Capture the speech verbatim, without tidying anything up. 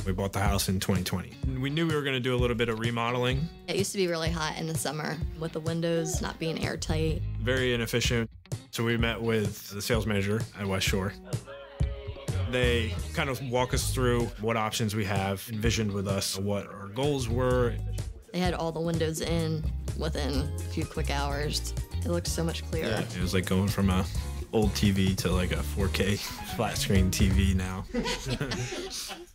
We bought the house in twenty twenty. We knew we were going to do a little bit of remodeling. It used to be really hot in the summer with the windows not being airtight. Very inefficient. So we met with the sales manager at West Shore. They kind of walk us through what options we have, envisioned with us what our goals were. They had all the windows in within a few quick hours. It looked so much clearer. Yeah, it was like going from a old T V to like a four K flat screen T V now.